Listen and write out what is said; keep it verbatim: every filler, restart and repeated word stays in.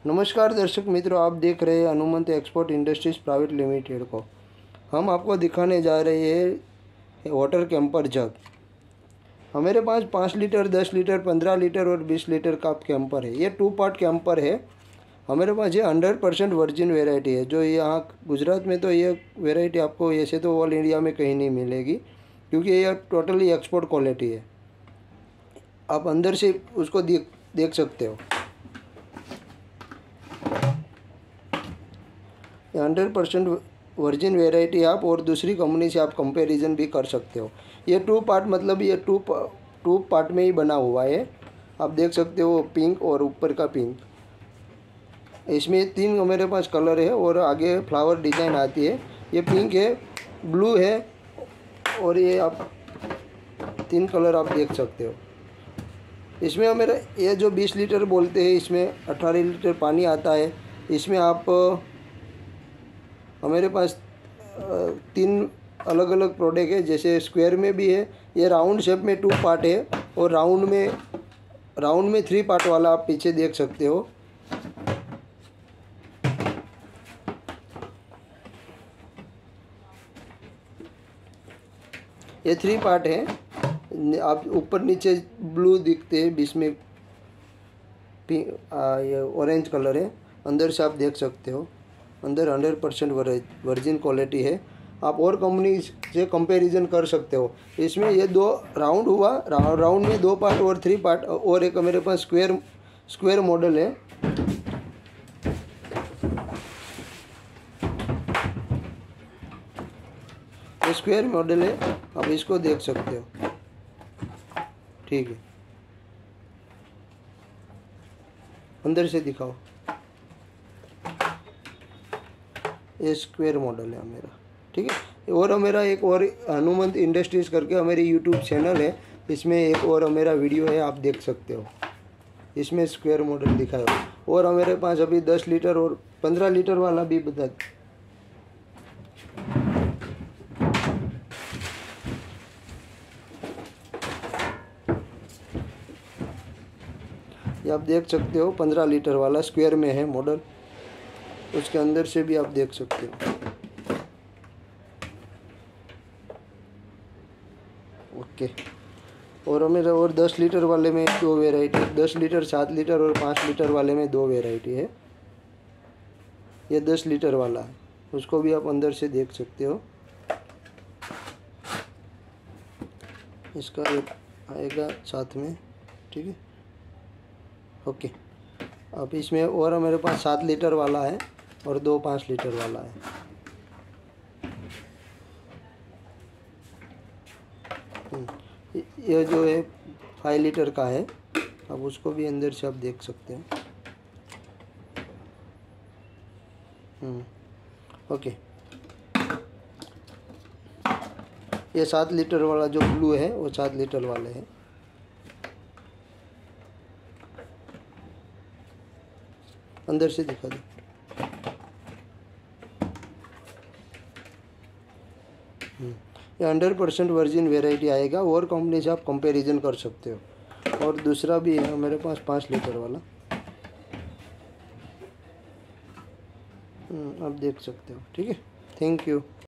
नमस्कार दर्शक मित्रों, आप देख रहे हैं Hanumant export industries private limited को। हम आपको दिखाने जा रहे हैं वाटर कैंपर जग। हमारे पास पाँच लीटर, दस लीटर, पंद्रह लीटर और बीस लीटर का कैंपर है। ये टू पार्ट कैंपर है। हमारे पास ये हंड्रेड परसेंट वर्जिन वेराइटी है। जो यहाँ गुजरात में तो ये वेराइटी आपको ऐसे तो ऑल इंडिया में कहीं नहीं मिलेगी, क्योंकि ये टोटली एक्सपोर्ट क्वालिटी है। आप अंदर से उसको देख देख सकते हो। हंड्रेड परसेंट वर्जिन वेराइटी आप और दूसरी कंपनी से आप कंपैरिजन भी कर सकते हो। ये टू पार्ट मतलब ये टू टू पार्ट में ही बना हुआ है। आप देख सकते हो पिंक और ऊपर का पिंक। इसमें तीन मेरे पास कलर है और आगे फ्लावर डिज़ाइन आती है। ये पिंक है, ब्लू है और ये आप तीन कलर आप देख सकते हो। इसमें मेरा ये जो बीस लीटर बोलते हैं, इसमें अठारह लीटर पानी आता है। इसमें आप हमारे पास तीन अलग अलग प्रोडक्ट है। जैसे स्क्वायर में भी है, ये राउंड शेप में टू पार्ट है और राउंड में राउंड में थ्री पार्ट वाला आप पीछे देख सकते हो। ये थ्री पार्ट है। आप ऊपर नीचे ब्लू दिखते हैं, बीच में ये ऑरेंज कलर है। अंदर से आप देख सकते हो, अंदर हंड्रेड परसेंट वर्जिन क्वालिटी है। आप और कंपनी से कंपैरिजन कर सकते हो। इसमें ये दो राउंड हुआ, रा, राउंड में दो पार्ट और थ्री पार्ट, और एक मेरे पास स्क्वायर स्क्वायर मॉडल है। ये स्क्वायर मॉडल है, आप इसको देख सकते हो। ठीक है, अंदर से दिखाओ। ये स्क्वायर मॉडल है मेरा, ठीक है। और मेरा एक और हनुमंत इंडस्ट्रीज़ करके हमारी यूट्यूब चैनल है, इसमें एक और मेरा वीडियो है, आप देख सकते हो। इसमें स्क्वायर मॉडल दिखाया। और हमारे पास अभी दस लीटर और पंद्रह लीटर वाला भी बता। ये आप देख सकते हो, पंद्रह लीटर वाला स्क्वायर में है मॉडल। उसके अंदर से भी आप देख सकते हो। ओके। और मेरा और दस लीटर वाले में दो वेराइटी, दस लीटर, सात लीटर और पाँच लीटर वाले में दो वेराइटी है। ये दस लीटर वाला है, उसको भी आप अंदर से देख सकते हो। इसका एक आएगा साथ में, ठीक है। ओके। अब इसमें और मेरे पास सात लीटर वाला है और दो पाँच लीटर वाला है। ये जो है फाइव लीटर का है। अब उसको भी अंदर से आप देख सकते हैं। ओके। ये सात लीटर वाला जो ब्लू है वो सात लीटर वाले है। अंदर से दिखा दो। ये हंड्रेड परसेंट वर्जिन वेराइटी आएगा और कंपनी से आप कंपैरिजन कर सकते हो। और दूसरा भी है मेरे पास पाँच लीटर वाला, आप देख सकते हो, ठीक है। Thank you.